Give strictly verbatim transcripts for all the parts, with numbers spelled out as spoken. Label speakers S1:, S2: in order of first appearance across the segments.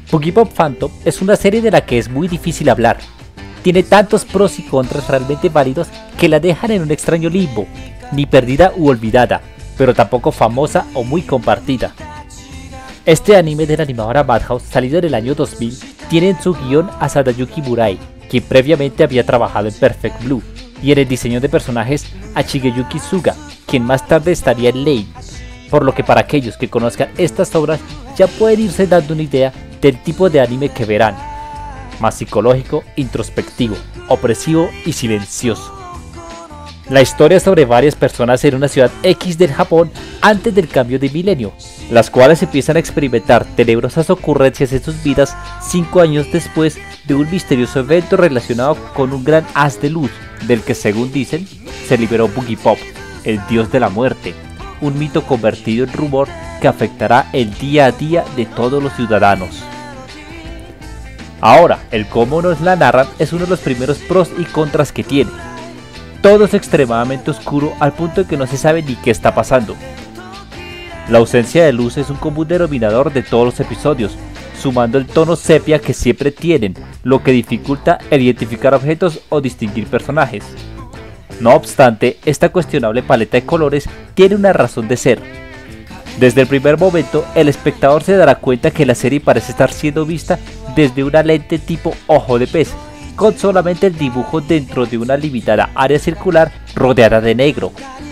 S1: Boogiepop Phantom es una serie de la que es muy difícil hablar. Tiene tantos pros y contras realmente válidos que la dejan en un extraño limbo, ni perdida u olvidada, pero tampoco famosa o muy compartida. Este anime de la animadora Madhouse, salido en el año dos mil, tiene en su guión a Sadayuki Murai, quien previamente había trabajado en Perfect Blue, y en el diseño de personajes a Shigeyuki Suga, quien más tarde estaría en Lane, por lo que para aquellos que conozcan estas obras ya pueden irse dando una idea del tipo de anime que verán, más psicológico, introspectivo, opresivo y silencioso. La historia es sobre varias personas en una ciudad X del Japón antes del cambio de milenio, las cuales empiezan a experimentar tenebrosas ocurrencias en sus vidas cinco años después de un misterioso evento relacionado con un gran haz de luz, del que según dicen, se liberó Boogiepop, el dios de la muerte, un mito convertido en rumor que afectará el día a día de todos los ciudadanos. Ahora, el cómo nos la narran es uno de los primeros pros y contras que tiene. Todo es extremadamente oscuro al punto de que no se sabe ni qué está pasando. La ausencia de luz es un común denominador de todos los episodios, sumando el tono sepia que siempre tienen, lo que dificulta el identificar objetos o distinguir personajes. No obstante, esta cuestionable paleta de colores tiene una razón de ser. Desde el primer momento, el espectador se dará cuenta que la serie parece estar siendo vista desde una lente tipo ojo de pez, con solamente el dibujo dentro de una limitada área circular rodeada de negro.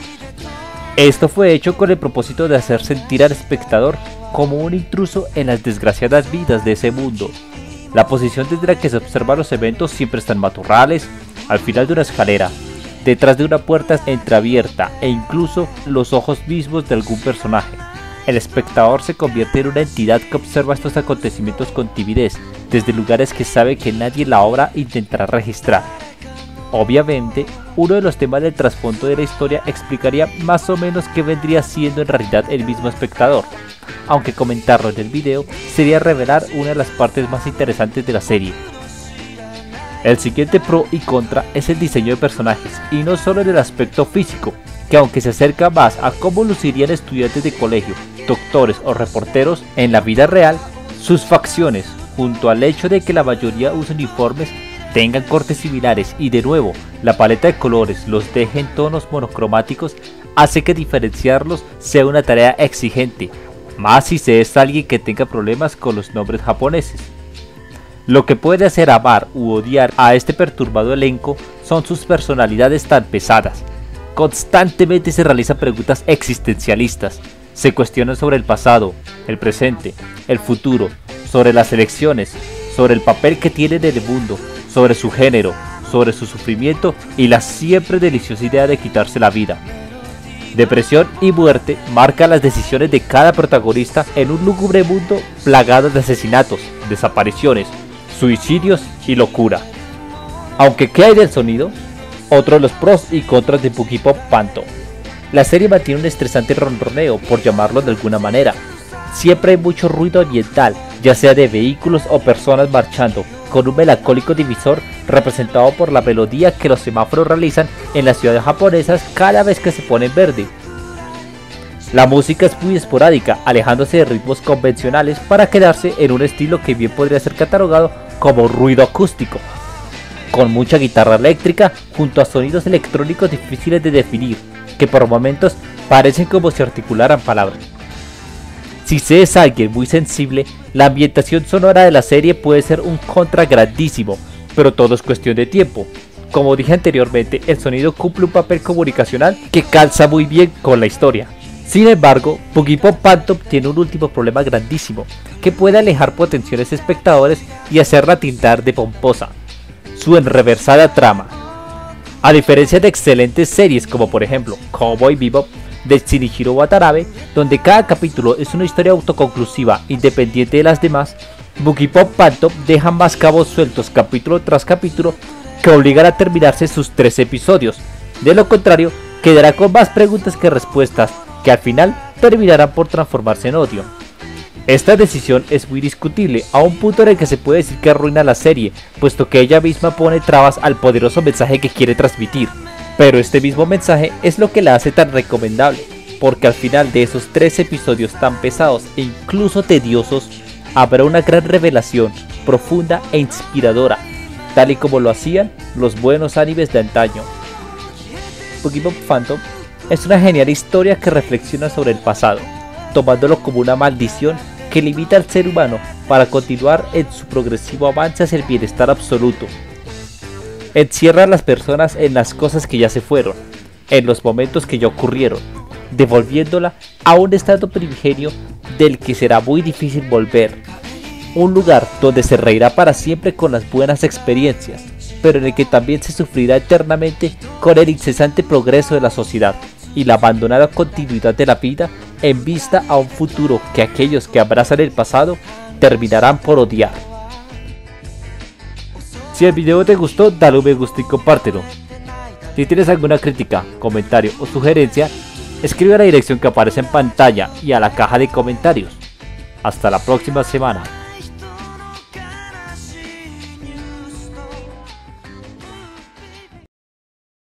S1: Esto fue hecho con el propósito de hacer sentir al espectador como un intruso en las desgraciadas vidas de ese mundo. La posición desde la que se observan los eventos siempre están matorrales, al final de una escalera, detrás de una puerta entreabierta e incluso los ojos mismos de algún personaje. El espectador se convierte en una entidad que observa estos acontecimientos con timidez, desde lugares que sabe que nadie en la obra intentará registrar. Obviamente, uno de los temas del trasfondo de la historia explicaría más o menos qué vendría siendo en realidad el mismo espectador, aunque comentarlo en el video sería revelar una de las partes más interesantes de la serie. El siguiente pro y contra es el diseño de personajes, y no solo en el aspecto físico, que aunque se acerca más a cómo lucirían estudiantes de colegio, doctores o reporteros en la vida real, sus facciones, junto al hecho de que la mayoría usen uniformes, tengan cortes similares y de nuevo la paleta de colores los deje en tonos monocromáticos, hace que diferenciarlos sea una tarea exigente, más si se es alguien que tenga problemas con los nombres japoneses. Lo que puede hacer amar u odiar a este perturbado elenco son sus personalidades tan pesadas. Constantemente se realizan preguntas existencialistas, se cuestionan sobre el pasado, el presente, el futuro, sobre las elecciones, sobre el papel que tienen en el mundo, sobre su género, sobre su sufrimiento y la siempre deliciosa idea de quitarse la vida. Depresión y muerte marcan las decisiones de cada protagonista en un lúgubre mundo plagado de asesinatos, desapariciones, suicidios y locura. Aunque ¿qué hay del sonido? Otro de los pros y contras de Boogiepop Phantom. La serie mantiene un estresante ronroneo, por llamarlo de alguna manera. Siempre hay mucho ruido ambiental, ya sea de vehículos o personas marchando, con un melancólico divisor representado por la melodía que los semáforos realizan en las ciudades japonesas cada vez que se pone en verde. La música es muy esporádica, alejándose de ritmos convencionales para quedarse en un estilo que bien podría ser catalogado como ruido acústico, con mucha guitarra eléctrica junto a sonidos electrónicos difíciles de definir, que por momentos parecen como si articularan palabras. Si se es alguien muy sensible, la ambientación sonora de la serie puede ser un contra grandísimo, pero todo es cuestión de tiempo. Como dije anteriormente, el sonido cumple un papel comunicacional que calza muy bien con la historia. Sin embargo, Boogiepop Phantom tiene un último problema grandísimo, que puede alejar potenciales espectadores y hacerla tildar de pomposa: su enreversada trama. A diferencia de excelentes series como por ejemplo Cowboy Bebop de Shinichiro Watanabe, donde cada capítulo es una historia autoconclusiva independiente de las demás, Boogiepop Phantom deja más cabos sueltos capítulo tras capítulo que obligan a terminarse sus tres episodios. De lo contrario, quedará con más preguntas que respuestas, que al final terminarán por transformarse en odio. Esta decisión es muy discutible, a un punto en el que se puede decir que arruina la serie, puesto que ella misma pone trabas al poderoso mensaje que quiere transmitir. Pero este mismo mensaje es lo que la hace tan recomendable, porque al final de esos tres episodios tan pesados e incluso tediosos, habrá una gran revelación, profunda e inspiradora, tal y como lo hacían los buenos animes de antaño. Pokémon Phantom es una genial historia que reflexiona sobre el pasado, tomándolo como una maldición que limita al ser humano para continuar en su progresivo avance hacia el bienestar absoluto. Encierra a las personas en las cosas que ya se fueron, en los momentos que ya ocurrieron, devolviéndola a un estado primigenio del que será muy difícil volver. Un lugar donde se reirá para siempre con las buenas experiencias, pero en el que también se sufrirá eternamente con el incesante progreso de la sociedad y la abandonada continuidad de la vida en vista a un futuro que aquellos que abrazan el pasado terminarán por odiar. Si el video te gustó, dale un me gusta y compártelo. Si tienes alguna crítica, comentario o sugerencia, escribe a la dirección que aparece en pantalla y a la caja de comentarios. Hasta la próxima semana.